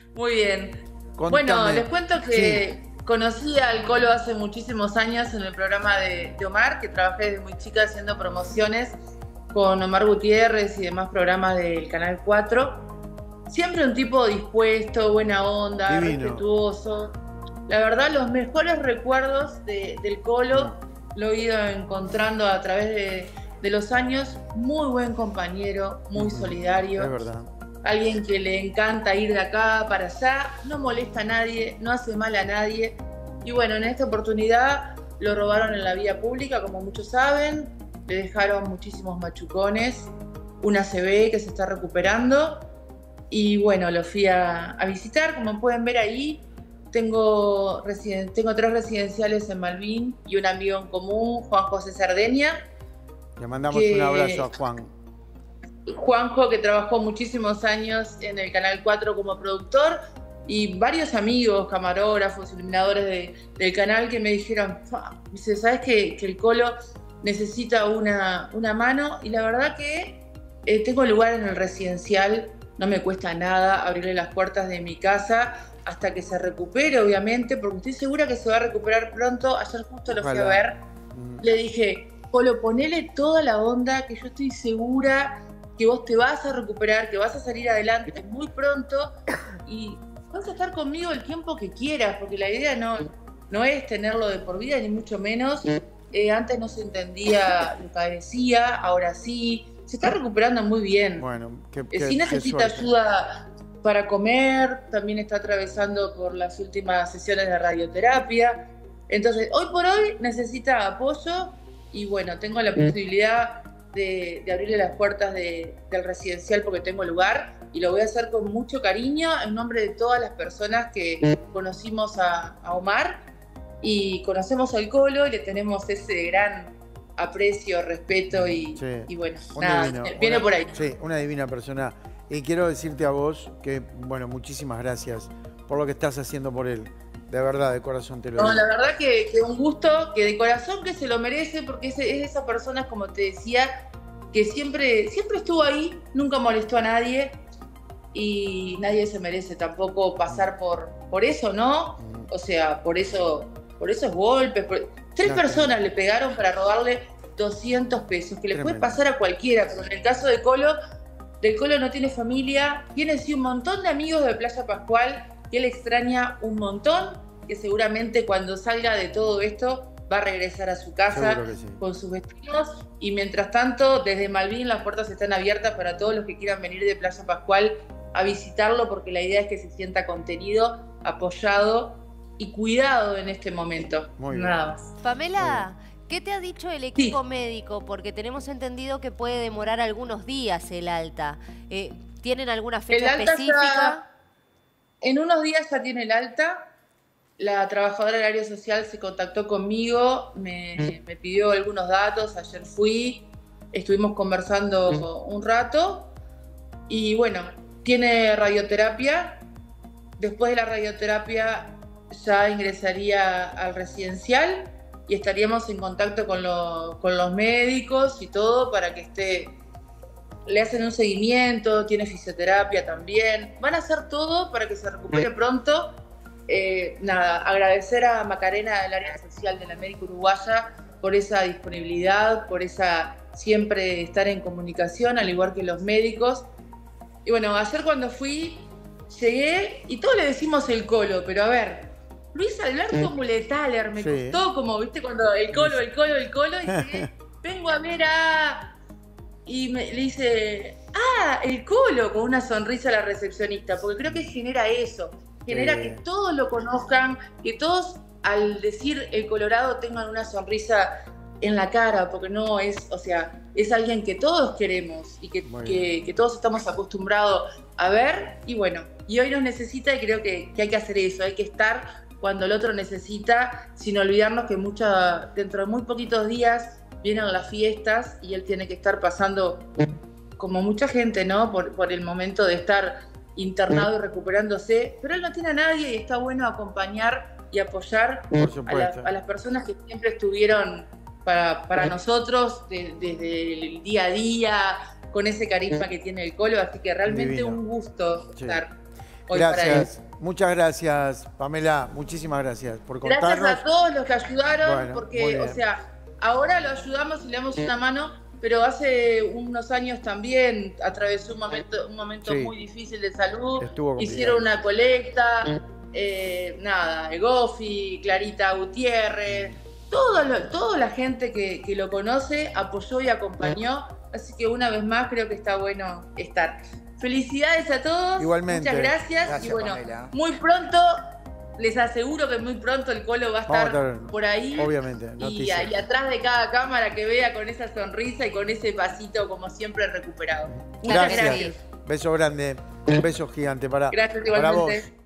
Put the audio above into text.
Muy bien. Bueno, Contame. les cuento Sí, que conocí al Colo hace muchísimos años en el programa de Omar, que trabajé desde muy chica haciendo promociones con Omar Gutiérrez y demás programas del Canal 4. Siempre un tipo dispuesto, buena onda, divino. respetuoso. La verdad, los mejores recuerdos del Mm, Colo lo he ido encontrando a través de los años. Muy buen compañero, muy ujú. Es solidario, verdad. alguien que le encanta ir de acá para allá, no molesta a nadie, no hace mal a nadie. Y bueno, en esta oportunidad lo robaron en la vía pública, como muchos saben, le dejaron muchísimos machucones, una CB que se está recuperando. Y bueno, lo fui a visitar, como pueden ver ahí. Tengo tres residenciales en Malvin y un amigo en común, Juan José Sardeña, Le mandamos un abrazo a que Juan. Juanjo, que trabajó muchísimos años en el Canal 4 como productor, y varios amigos, camarógrafos, iluminadores del canal que me dijeron, dice, ¿sabes que el Colo necesita una mano? Y la verdad que tengo lugar en el residencial, no me cuesta nada abrirle las puertas de mi casa hasta que se recupere, obviamente, porque estoy segura que se va a recuperar pronto. Ayer justo lo fui a Ojalá. ver, Mm, le dije, Colo, ponele toda la onda, que yo estoy segura que vos te vas a recuperar, que vas a salir adelante muy pronto y vas a estar conmigo el tiempo que quieras, porque la idea no es tenerlo de por vida, ni mucho menos. Antes no se entendía lo que decía, ahora sí. Se está recuperando muy bien. bueno, Sí qué necesita suerte. ayuda para comer, también está atravesando por las últimas sesiones de radioterapia. Entonces, hoy por hoy necesita apoyo y bueno, tengo la posibilidad de abrirle las puertas del residencial porque tengo lugar y lo voy a hacer con mucho cariño en nombre de todas las personas que conocimos a Omar y conocemos al Colo y le tenemos ese gran aprecio, respeto Sí, y bueno, un nada, divino, viene por ahí. sí, una divina persona. Y quiero decirte a vos que, bueno, muchísimas gracias por lo que estás haciendo por él. De verdad, de corazón te lo No, la digo. verdad que un gusto, que de corazón que se lo merece, porque es de esas personas, como te decía, que siempre estuvo ahí, nunca molestó a nadie y nadie se merece tampoco Mm, pasar por eso, ¿no? mm. O sea, por esos golpes. Tres No, personas le pegaron para robarle 200 pesos, que le puede tremendo. pasar a cualquiera, pero en el caso de Colo, del Colo no tiene familia, tiene sí un montón de amigos de Playa Pascual, que él extraña un montón, que seguramente cuando salga de todo esto va a regresar a su casa Seguro que sí. con sus vecinos y mientras tanto desde Malvin las puertas están abiertas para todos los que quieran venir de Playa Pascual a visitarlo porque la idea es que se sienta contenido, apoyado y cuidado en este momento. Muy bien, Nada más. muy bien. Pamela, ¿qué te ha dicho el equipo Sí, médico? Porque tenemos entendido que puede demorar algunos días el alta. ¿Tienen alguna fecha el alta específica? ya, en unos días ya tiene el alta. La trabajadora del área social se contactó conmigo, me pidió algunos datos, ayer fui, estuvimos conversando un rato y bueno, tiene radioterapia. Después de la radioterapia ya ingresaría al residencial y estaríamos en contacto con los médicos y todo para que le hacen un seguimiento, tiene fisioterapia también. Van a hacer todo para que se recupere pronto. Nada, agradecer a Macarena del área social de la América Uruguaya por esa disponibilidad, por esa siempre estar en comunicación, al igual que los médicos. Y bueno, ayer cuando fui, llegué y todos le decimos el Colo, pero a ver, Luis Alberto Muletaler, me Sí, costó como, viste, cuando el Colo, Luis. el Colo, el Colo, y llegué, vengo a ver a... Y le dice, el Colo, con una sonrisa a la recepcionista, porque creo que genera eso, genera que Sí, todos lo conozcan, que todos al decir el Colorado tengan una sonrisa en la cara, porque no es, o sea, es alguien que todos queremos y muy bien. que todos estamos acostumbrados a ver, y bueno, y hoy nos necesita y creo que hay que hacer eso, hay que estar cuando el otro necesita, sin olvidarnos que dentro de muy poquitos días vienen las fiestas y él tiene que estar pasando, como mucha gente, ¿no? Por el momento de estar internado y recuperándose, pero él no tiene a nadie y está bueno acompañar y apoyar Por supuesto. a las personas que siempre estuvieron para nosotros desde el día a día, con ese carisma que tiene el Colo, así que realmente Divino. un gusto Sí. estar. hoy para él. Gracias. Muchas gracias, Pamela. Muchísimas gracias por contarnos. Gracias a todos los que ayudaron, Bueno, muy porque, bien. o sea, ahora lo ayudamos y le damos una mano, pero hace unos años también atravesó un momento Sí. muy difícil de salud. Estuvo complicado. Hicieron una colecta, Gofi, Clarita Gutiérrez, toda la gente que lo conoce apoyó y acompañó. Así que una vez más creo que está bueno estar. Felicidades a todos. Igualmente. Muchas gracias. Gracias, Y bueno, Pamela. muy pronto, les aseguro que muy pronto el Colo va a Vamos a estar estar, por ahí. obviamente, Y noticias. atrás de cada cámara que vea con esa sonrisa y con ese pasito como siempre recuperado. Muchas Gracias. gracias. Beso grande. Un beso gigante para Gracias para vos. igualmente.